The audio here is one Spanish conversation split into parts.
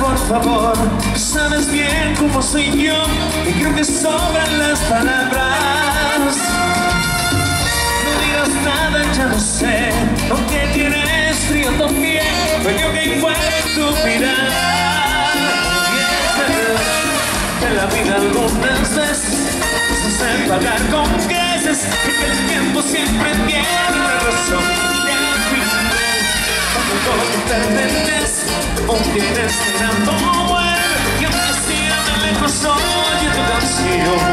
por favor. Sabes bien cómo soy yo y creo que sobran las palabras. No digas nada, ya lo sé, aunque tienes frío también, me creo que fue tu mirada. Y es verdad que la vida algunas veces se hace pagar con creces y que el tiempo siempre tiene la razón. Y al final, cuando tú perteneces, o tienes tirando vuelve, y aunque sea tan lejos oye tu canción.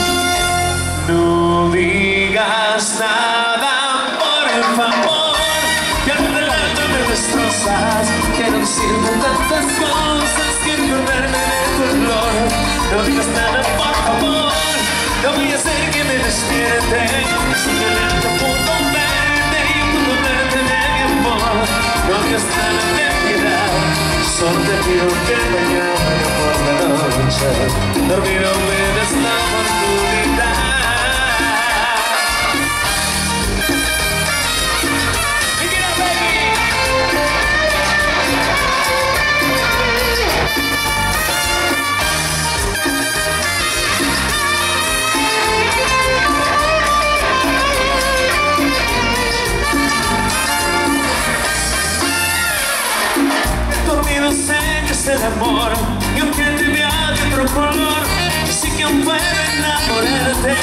No digas nada, por favor, que al alma me destrozas. Quiero decirte tantas cosas que perderme de tu olor. No digas nada, por favor, no voy a hacer que me despierte. Simplemente puedo verte y puedo verte de mi amor. No digas nada de piedad, solo te pido que mañana por la noche dormir no me des la oportunidad. Sé que es el amor, y aunque te vea de otro color, sí que aún puedo enamorarte.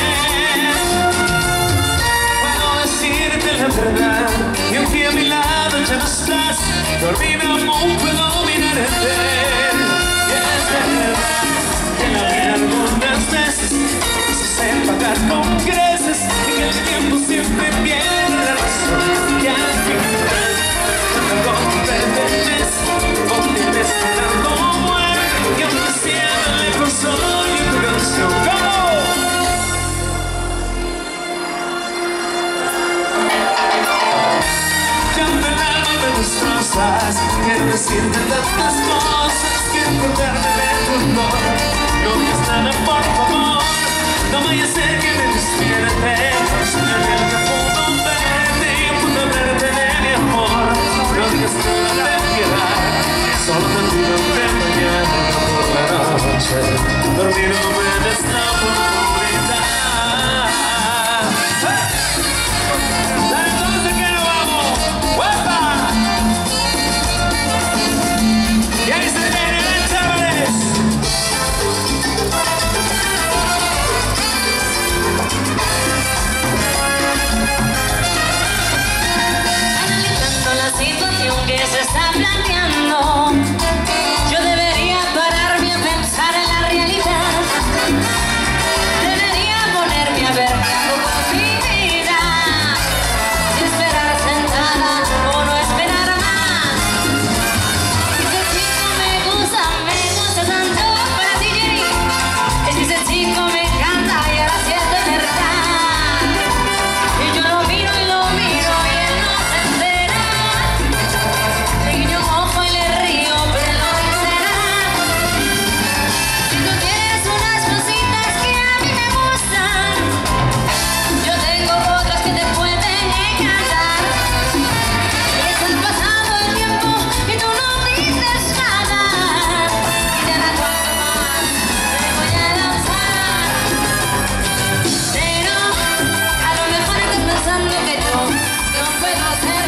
Puedo decirte la verdad, y aunque a mi lado ya no estás, dormido aún puedo mirarte. Y es verdad que la vida algunas veces se hace pagar con creces, y que el tiempo siempre pierde la razón. Y al final, cuando comprendes, tienes esperando muerte, y aunque sea tan lejos oye tu canción. ¡Cómo! Ya en el alma me destrozas. Quiero decirte tantas cosas, quiero perderme de tu olor. No digas nada, por favor, no vaya a ser que me despierte. Simplemente puedo verte y puedo verte de mi amor. No digas nada de piedad, solo te pido que mañana por la noche dormir no me des la oportunidad. Dale entonces que nos vamos. ¡Uepa! Y ahí se vienen las chavales. Analizando la situación que se está planteando, yo debería pararme a pensar en la realidad. Debería ponerme a ver qué hago con mi vida. Si esperar sentada o no esperar más. Ese chico me gusta tanto para ti, Jerry. Es que ese chico me encanta y ahora siento verdad. Y yo lo miro y él no se entera. Le guiño un ojo y le río, pero no dice nada. Si tú tienes unas cositas que a mí me gustan, yo tengo otras que te pueden encantar. Y estás pasando el tiempo y tú no dices nada. Y te da cuanto más te voy a lanzar. Pero a lo mejor estás pensando que yo no puedo hacer